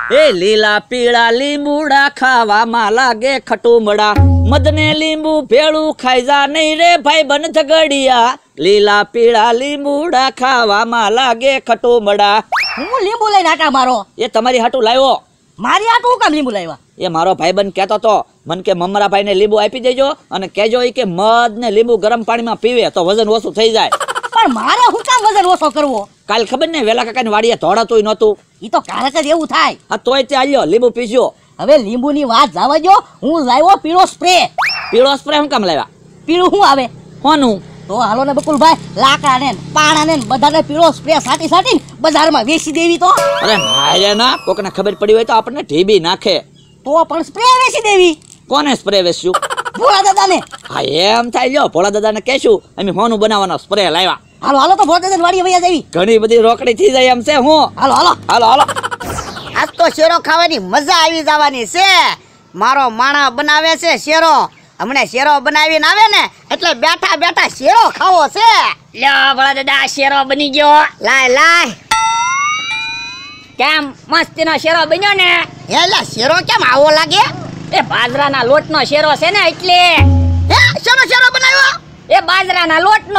એ લીલા પીળા લીંબુડા ખાવામાં લાગે ખટુમડા, મદને લીંબુ ભેળું ખાઈ જા નહીં રે ભાઈ બન ઝઘડિયા, લીલા પીળા લીંબુડા ખાવામાં લાગે ખટુમડા. હું લીંબુ લઈને આટા મારો? એ તમારી હાટું લાવ્યો. મારી આટું હું કામ લીંબુ લાવ્યા? એ મારો ભાઈબંધ કહેતો તો મન કે મમરા ભાઈને લીંબુ આપી દેજો અને કહેજો કે મધ ને લીંબુ ગરમ પાણીમાં પીવે તો વજન ઓછું થઈ જાય. પણ મારે હું કામ વજન ઓછો કરવો? કાલ ખબર ને વેલા કાકાની વાડીએ ધોળાતું નહોતું. ઈ તો કારક જ એવું થાય. હા તોય તે આલ્યો લીંબુ પીજો. હવે લીંબુની વાત જવા દો, હું લાવ્યો પીળો સ્પ્રે. પીળો સ્પ્રે હું કામ લાવ્યા? પીળું શું આવે? કોનું? તો હાલો ને બકુલભાઈ, લાકડા ને પાણા ને બધાને પીળો સ્પ્રે સાટી સાટી બજારમાં વેચી દેવી. તો અરે ના રે ના, કોકને ખબર પડી હોય તો આપણને ઢીબી નાખે. તો પણ સ્પ્રે વેચી દેવી. કોને સ્પ્રે વેચ્યું? ભોળા દાદાને. હા એમ થાય, લ્યો ભોળા દાદાને કહેશું અમે હોનું બનાવવાનો સ્પ્રે લાવ્યા. હાલો હાલો તો ભોળા દાદાની વાડીએ વયા જાવી. ઘણી બધી રોકડી થઈ જાય એમ છે. હું હાલો હાલો હાલો હાલો. આજ તો શેરો ખાવાની મજા આવી જવાની છે. મારો માણા બનાવે છે શેરો. હમણાં શેરો બનાવીને આવે ને એટલે બેઠા બેઠા શેરો ખાવો છે. લ્યો ભોળા દાદા, શેરો બની ગયો. લાય લાય. કેમ મસ્તીનો શેરો બન્યો ને? એટલે શેરો કેમ આવો લાગે? એ બાજરાના લોટનો શેરો છે ને એટલે. હે શેરો શેરો બનાવ્યો? એ બાજરાના લોટનો.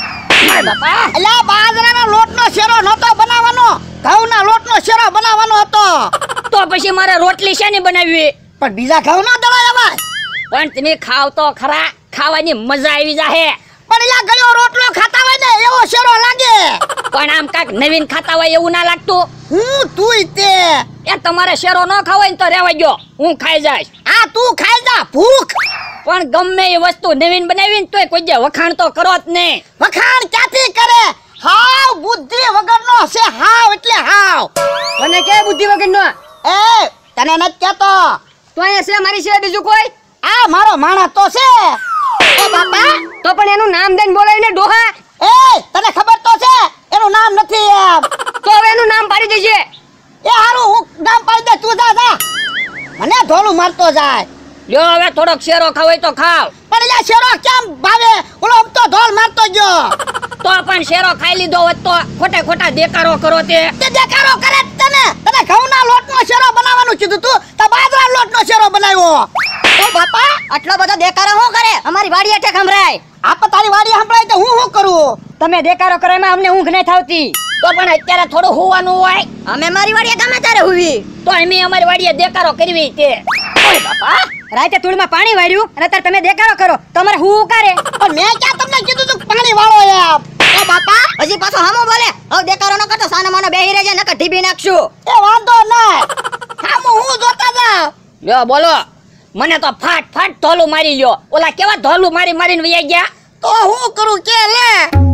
બાપા, એટલે બાજરાના લોટનો શેરો નહોતો બનાવવાનો, ઘઉંના લોટનો શેરો બનાવવાનો હતો. તો પછી મારે રોટલી શેની બનાવવી? પણ બીજા ઘઉંનો દળાય આવે. પણ તમે ખાવ તો ખરા, ખાવાની મજા આવી જાહે. પણ એલા ગળ્યો રોટલો ખાતા હોય ને એવો શેરો લાગે. પણ આમ કાક નવીન ખાતા હોય એવું ના લાગતું? હું તુંય તે. એ તમારે શેરો ન ખાવો ને તો રહેવા ગયો, હું ખાઈ જઈશ. આ તું ખાઈ જા, ભૂખ. પણ ગમે એ વસ્તુ નવીન બનાવીને તોય કોઈ જે વખાણ તો કરો જ નહીં. વખાણ ક્યાંથી કરે? હાવ બુદ્ધિ વગરનો છે, હાવ એટલે હાવ. તને કે બુદ્ધિ વગરનો? એ તને નથી કહેતો. તો અહીંયા છે મારી સિવાય બીજું કોઈ? આ મારો માણસ તો છે. એ બાપા, તો પણ એનું નામ દઈને બોલાવીને ડોહા. એ તને ખબર તો છે એનું નામ નથી એમ. તો હવે એનું નામ પાડી દેજે. એ હારું હું નામ પાડી દે, તું જા જા. મને ધોલું મારતો જાય. લ્યો હવે થોડોક શેરો ખાવ હોય તો ખાવ. પણ એલા શેરો કેમ ભાવે? ઓલો આમ તો ધોલ મારતો ગયો. તો પણ શેરો ખાઈ લીધો હોત તો ખોટે ખોટા દેકારો કરો તે દેખાડો કરે તને. તને ઘઉંના લોટનો શેરો બનાવવાનું કીધું તું, તો બાજરાના લોટનો શેરો બનાવ્યો. તો બાપા આટલો બધો દેકારો શું કરે? અમારી વાડીએ ઠેક સંભળાય. આપે તારી વાડી સંભળાય તો હું શું કરું? તમે દેકારો કરો એમાં અમને ઊંઘ નહીં થાવતી. તો પણ અત્યારે થોડું હોવાનું હોય. અમે મારી વાડીએ ગમે ત્યારે હુવી. તો અમે અમારી વાડીએ દેકારો કરવી તે. ઓય બાપા, રાતે તુળમાં પાણી વાળ્યું અને અત્યારે તમે દેકારો કરો. તમારે હું કરે? પણ મેં ક્યાં તમને કીધું તું પાણી વાળો એમ? એ બાપા હજી પાછો હામો બોલે. હવે દેકારો ન કરતો સાનો માનો બેહી રહેજે, નકર ઢીબી નાખશું. એ વાંધો નહીં. હામું હું જોતા જાવ. લ્યો બોલો. મને તો ફાટ ફાટ ધોલું મારી ગયો. ઓલા કેવા ધોલું મારી મારીને વયા ગયા. તો હું કરું કે લે?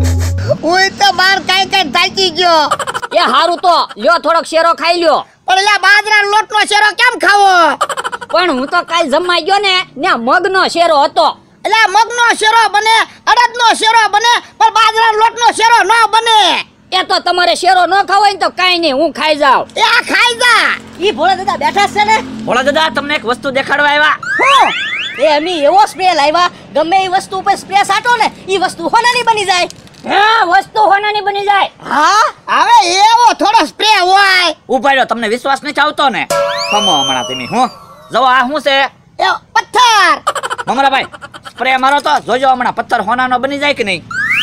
હું તો બાર કાઈ કાઈ થાકી ગયો. એ હારું તો લ્યો થોડોક શેરો ખાઈ લ્યો. પણ એલા બાજરાના લોટનો શેરો કેમ ખાવો? પણ હું તો કાલ જમવા ગયો ને ત્યાં મગનો શેરો હતો. એલા મગનો શેરો બને, અડદનો શેરો બને, પણ બાજરાના લોટનો શેરો ન બને. એ તો તમારે શેરો ન ખાવો હોય ને તો કાઈ નહીં, હું ખાઈ જાઉં. એ આ ખાઈ જા. ઈ ભોળા દાદા બેઠા છે ને. ભોળા દાદા તમને એક વસ્તુ દેખાડવા આવ્યા. હું એ અમે એવો સ્પ્રે લાવ્યા, ગમે એ વસ્તુ ઉપર સ્પ્રે સાટો ને ઈ વસ્તુ હોનાની બની જાય. હે વસ્તુ હોનાની બની જાય. હા હવે એવો થોડો સ્પ્રે હોય. ઉભા રહ્યો, તમને વિશ્વાસ નથી આવતો ને? ખમો હમણાં તમે. હું જો આ શું છે? એ પથ્થર. મમરાભાઈ સ્પ્રે મારો તો જોજો હમણાં પથ્થર હોનાનો બની જાય કે નહીં.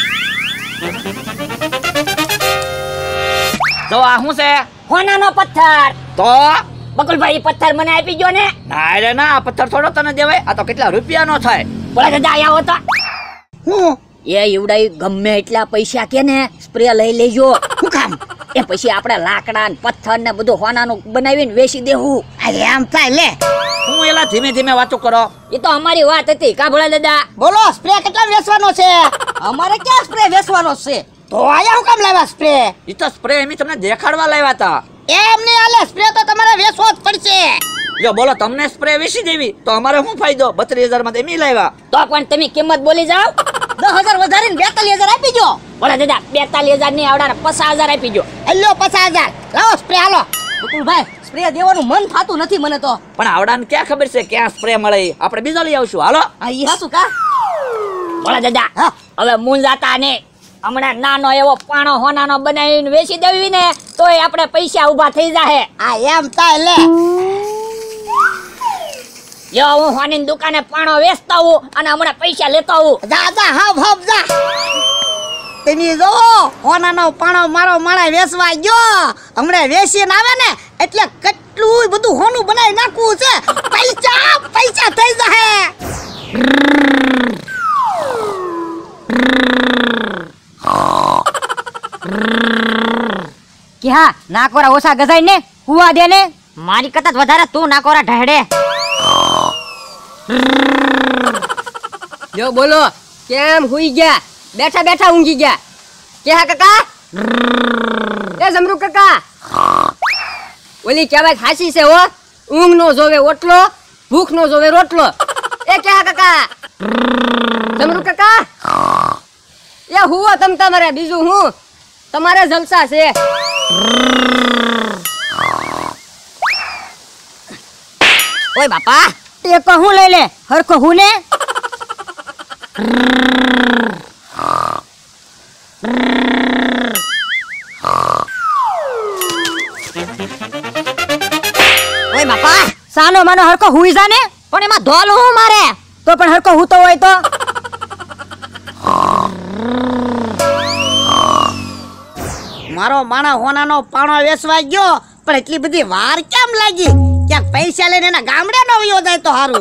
જો આ શું છે? હોનાનો પથ્થર. તો બકુલભાઈ પથ્થર મને આપી ગયો ને. ના રે ના, આ પથ્થર થોડો તને દેવાય. આ તો કેટલા રૂપિયાનો થાય. બોલા દાદા આયા હોતા. હું એ એવડાય ગમે એટલા પૈસા કે ને સ્પ્રે લઈ લેજો. શું કામ? એ પછી આપણે લાકડા ને પથ્થર ને બધું હોનાનું બનાવીને વેચી દેવું. અરે એમ થાય લે. હું એલા ધીમે ધીમે વાતો કરો. એ તો અમારી વાત હતી કા ભોળા દાદા. બોલો સ્પ્રે કેટલા વેચવાનો છે? અમારે ક્યાં સ્પ્રે વેચવાનો છે? તો આયા હું કામ લાવ્યા સ્પ્રે? એ તો સ્પ્રે એમ તમને દેખાડવા લાવ્યા હતા. એમ નહીં હાલે, સ્પ્રે તો તમારે વેચવો જ પડશે. જો બોલો તમને સ્પ્રે વેચી દેવી તો અમારે શું ફાયદો? 32,000 માં એમ લાવ્યા. તો પણ તમે કિંમત બોલી જાઓ. 10,000 વધારીને 42,000 આપી દો. ભોળા દાદા 42,000 ની આવડા 50,000 આપી દો. હલ્લો 50,000 લાવો સ્પ્રે હાલો. બકુલભાઈ સ્પ્રે દેવાનું મન થાતું નથી મને તો. પણ આવડાને ક્યાં ખબર છે ક્યાં સ્પ્રે મળે? આપણે બીજો લઈ આવશું. હાલો. આ ઈ હાસુ કા? ભોળા દાદા હવે મૂંઝાતા ને હમણાં નાનો એવો પાણો હોનાનો બનાવીને વેચી દેવી ને તોય આપણે પૈસા ઊભા થઈ જાહે. આ એમ થાય લે. જો હું હોની દુકાને પાણો વેચતા હું અને હમણાં પૈસા લેતા હું. જા જા હબ જા. તમે જો હોનાનો પાણો મારો માળા વેચવા ગયો. હમણાં વેચીને આવે ને એટલે કેટલું બધું હોનું બનાવી નાખવું છે. પૈસા પૈસા થઈ જાહે. કે હા નાકોરા ઓછા ગજાય ને હુવા દે ને. મારી કરતા વધારે તું નાકોરા ઢહેડે. જો બોલો કેમ હુઈ ગયા? બેઠા બેઠા ઊંઘી ગયા કે હા કાકા? એ જમરૂ કાકા, ઓલી કહેવાય હાસી છે હો. ઊંઘ નો જોવે ઓટલો, ભૂખ નો જોવે રોટલો. એ કે હા કાકા? જમરૂ કાકા એ હુવો તમ તમારે, બીજું હું તમારે જલસા છે. ઓય બાપા ટેકો હું લઈ લે, હરખો હું ને. ઓય બાપા સાનો માનો હરખો હુઈ જા ને. પણ એમાં ધોલ હું મારે. તો પણ હરખો હુતો હોય તો. મારો માણા હોનાનો પાણો વેચવા ગયો પણ એટલી બધી વાર કેમ લાગી? ક્યાંક પૈસા લઈને એના ગામડે ન વયો જાય તો સારું.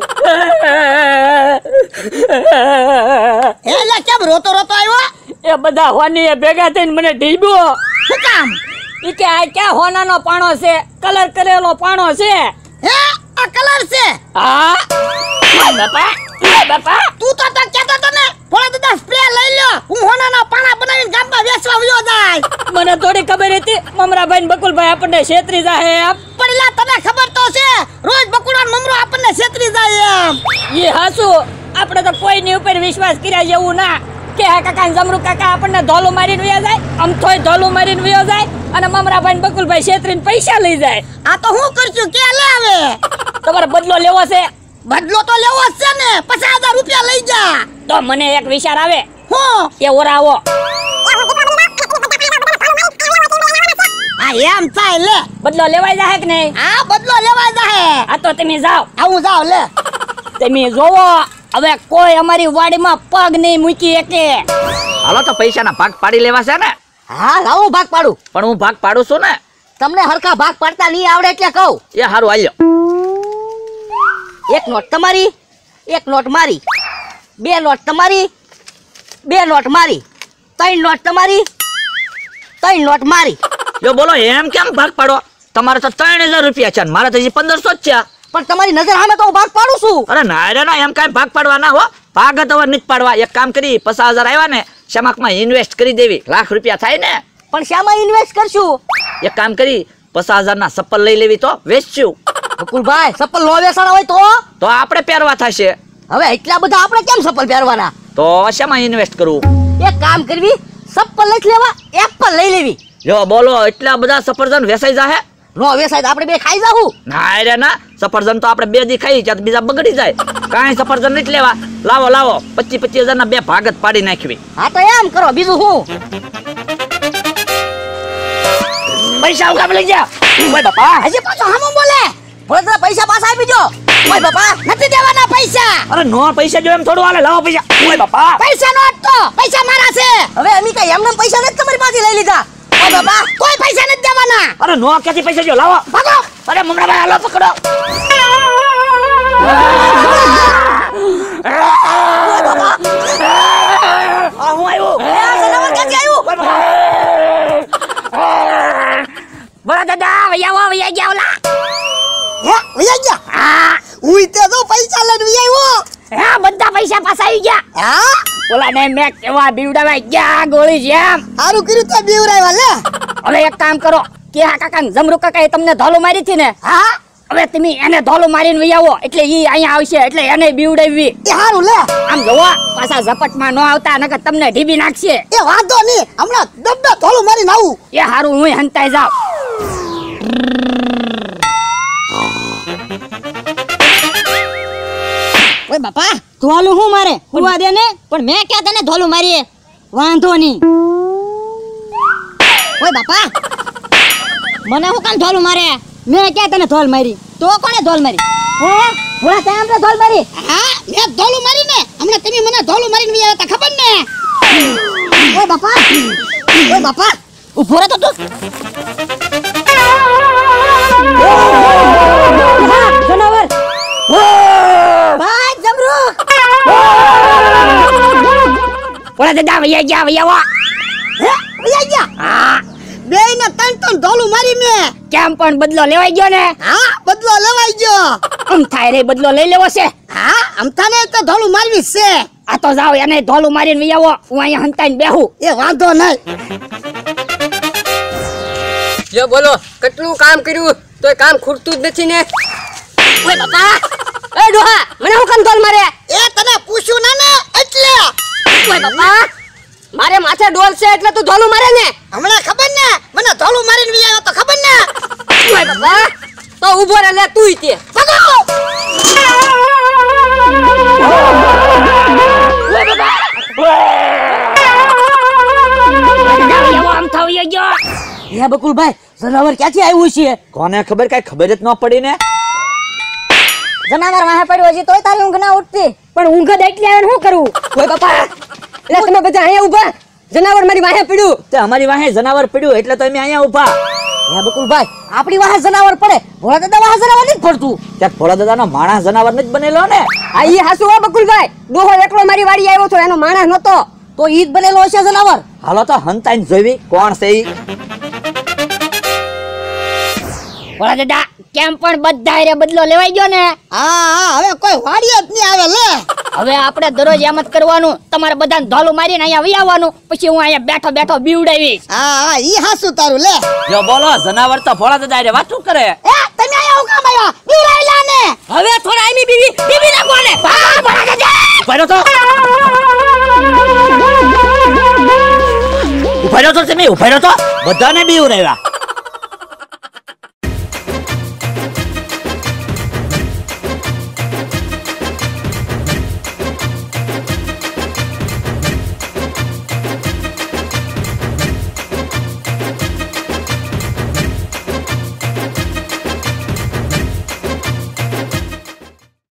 એટલે કેમ રોતો રોતો આવ્યો? એ બધા હોની ભેગા થઈને મને ઢીબ્યો. શું કામ? ઈ કે આ ક્યાં હોનાનો પાણો છે? કલર કરેલો પાણો છે. હે આ કલર છે? હા બાપા, બાપા તું તો કહેતો તો ને થોડા દાદા સ્પ્રે લઈ લ્યો, હું હોનાના પાણા બનાવીને ગામમાં વેચવા વયો જાય. મને થોડી ખબર હતી મમરાભાઈ ને બકુલભાઈ આપણને છેતરી જાહે એમ. પડલા તને ખબર તો છે રોજ બકુડાનો મમરો આપણને છેતરી જાય એમ. એ હાસુ, આપણે તો કોઈની ઉપર વિશ્વાસ કર્યા જેવું ના. કે આ કાકા ને જમરૂ કાકા આપણને ધોલું મારીને વયા જાય, અમથોય ધોલું મારીને વયો જાય અને મમરાભાઈ ને બકુલભાઈ છેતરીને પૈસા લઈ જાય. આ તો હું કરશું કે લે હવે તમારે બદલો લેવો છે બદલો તો લેવો જ છે ને. 50,000 રૂપિયા લઈ જા. તો મને એક વિચાર આવે હું કે ઓરાવો. આ એમ થાય લે. બદલો લેવાય જાહે કે નહીં? આ બદલો લેવા જાહે. આ તો તમે જાઓ. આવું જાવ લે. તમે જોવો હવે કોઈ અમારી વાડીમાં પગ નહીં મૂકી શકે. હાલો તો પૈસાના ભાગ પાડી લેવા છે ને. હા લાવું ભાગ પાડું. પણ હું ભાગ પાડું છું ને. તમને હરખા ભાગ પાડતા નહીં આવડે એટલે કહું. એ હારું હાલ્યો. એક નોટ તમારી, એક નોટ મારી, 2 નોટ તમારી, 2 નોટ મારી, 3 નોટ તમારી, 3 નોટ મારી. જો બોલો એમ કેમ ભાગ પાડો? તમારે તો 3,000 રૂપિયા છે ને મારે તો હજી 1,500 જ છે. પણ તમારી નજર સામે તો હું ભાગ પાડું છું. અરે ના રે ના, એમ કાંઈ ભાગ પાડવા ના હો. ભાગ જ હવે નથી પાડવા. એક કામ કરી 50,000 આવ્યા ને શેમાકમાં ઇન્વેસ્ટ કરી દેવી, લાખ રૂપિયા થાય ને. પણ શામાં ઇન્વેસ્ટ કરશું? એક કામ કરી 50,000 ના ચપ્પલ લઈ લેવી તો વેચશું. બકુલભાઈ ચપ્પલ નો વેચાણા હોય તો આપણે પહેરવા થશે. હવે એટલા બધા આપણે કેમ ચપ્પલ પહેરવાના? તો શેમાં ઇન્વેસ્ટ કરવું? એક કામ કરવી, ચપ્પલ નથી લેવા, એપલ લઈ લેવી. જો બોલો એટલા બધા સફરજન વેચાઈ જાહે? નો વેચાય તો આપણે બે ખાઈ જાવું. ના રે ના, સફરજન તો આપણે 2 દી ખાઈ ત્યાં બીજા બગડી જાય. કાંઈ સફરજન નથી લેવા. લાવો લાવો 25,000 ના 2 ભાગ જ પાડી નાખવી. હા તો એમ કરો, બીજું શું? પૈસા ઉગામ લઈ જા. ઓય બાપા, હજી પાછો હામો બોલે. ભોળા પૈસા પાછા આપી દો. ઓય બાપા નથી દેવાના પૈસા. અરે નો પૈસા જો એમ થોડું હાલે. લાવો પૈસા. ઓય બાપા, પૈસા નો તો પૈસા મારા છે. હવે અમે કઈ એમને પૈસા નથી તમારી પાસે લઈ લીધા. ઓય બાપા કોઈ પૈસા નથી દેવાના. અરે નો ક્યાંથી પૈસા જો? લાવો. ભાગો. અરે મમરાભાઈ હાલો પકડો. આ હું આવ્યો. બોલા દાદા વૈયા ગયા ઓલા. હે વયા ગયા? હા ઉઈ તે તો પૈસા લઈને વયા આવ્યો. હા બધા પૈસા પાછા આવી ગયા. હા ઓલા ને મેં કેવા બીવડાવા ગયા ગોળી જેમ. સારું કર્યું તે બીવરાવ્યા લે. હવે એક કામ કરો કે આ કાકા જમરૂ કાકા તમને ધોલું મારી હતી ને. હા હવે તમે એને ધોલું મારીને વહી આવો એટલે ઈ અહીંયા આવશે એટલે એને બીવડાવી. એ સારું લે. આમ જોવો પાછા ઝપટમાં ન આવતા નકર તમને ઢીબી નાખશે. એ વાંધો નહીં, હમણાં ડબ્બે થોડું મારીને આવું. એ હારું હું હંતાઈ જાવ. ઓય બાપા ધોલું હું મારે હુવા દે ને. પણ મેં ક્યાં તને ધોલું મારીએ? વાંધો નહીં. ઓય બાપા મને હું કામ ધોલું મારે મેં ક્યાં તને ધોલ મારી? તો કોણે ધોલ મારી? હે ભોળા તે આમ ધોલ મારી? હા મેં ધોલું મારીને હમણાં તમે મને ધોલું મારીને વિયા હતા ખબર ને? ઓય બાપા, ઓય બાપા, ઉભો રહે તો તું. જનાવર. ભાઈ જમરૂક. ઓલા દાદા વૈયા ગયા. હે વિયા ગયા બેયને ત્રણ ધોલું મારી મેં. કેમ પણ બદલો લેવાઈ ગયો ને? હા બદલો લેવાઈ ગયો. આમ થાય રે બદલો લઈ લેવો છે. હા અમથાને તો ધોલું મારવી જ છે. આ તો જાવ એને ધોલું મારીને વૈયાવો. હું અહીંયા હંતાઈને બેહું. એ વાંધો નહીં. જો બોલો કેટલું કામ કર્યું તોય કામ ખૂટતું જ નથી ને. ઓય બાપા. એ ડોહા મને હું કામ ધોલ મારે? એ તને પૂછ્યું ના ને એટલે. ઓય બાપા મારે માથે ડોલ છે એટલે તું ધોલું મારે ને? હમણાં ખબર ને મને ધોલું મારીને વિયા તો ખબર ને? ઓય બાપા તો ઊભો રહે લે તુંય તે. ભગાવો. આમ થાવ ગયો. હે બકુલભાઈ જનાવર ક્યાંથી આવ્યું છે? કોને ખબર, કઈ ખબર જ ન પડી ને. જનાવર વાહે પડ્યો હજી તોય તારી ઊંઘ ના ઉઠતી. પણ ઊંઘ જ એટલી આવે ને શું કરવું? ઓય બાપા એટલે તમે બધા અહીંયા ઊભા, જનાવર મારી વાહે પડ્યું. તે અમારી વાહે જનાવર પડ્યું એટલે તો અમે અહીંયા ઊભા. હે બકુલભાઈ આપણી વાહે જનાવર પડે, ભોળા દાદા વાહે જનાવર નથી પડતું. ત્યાં ભોળા દાદાનો માણસ જનાવર નથી બનેલો ને. આ ઈ હાસુ હો બકુલભાઈ, ડોહો એકલો મારી વાડી આવ્યો તો એનો માણસ નતો, તો ઈ જ બનેલો હશે જનાવર. હાલો તો હંતાઈને જોવી કોણ છે ઈ. ઓલા દાદા કેમ પણ બધા રે બદલો લેવાઈ ગયો ને? હા હા હવે કોઈ વાડીએ જ નહીં આવે લે. હવે આપણે દરરોજ એમ જ કરવાનું. તમારે બધાને ધોલું મારીને અહીંયા વહી આવવાનું. પછી હું અહીંયા બેઠો બેઠો બીવડાવીશ. હા હા ઈ હાસુ તારું લે. જો બોલો જનાવર તો ભોળા દાદા રે વાતું કરે. એ તમે આયા હું કામ આવ્યા? બીવડાવેલા ને. હવે થોડા એમી બીબી નાખો ને. ઉભા રહ્યો તો. ઉભા રહ્યો તો તમે, ઉભા રહ્યો તો. બધાને બીવરાવ્યા.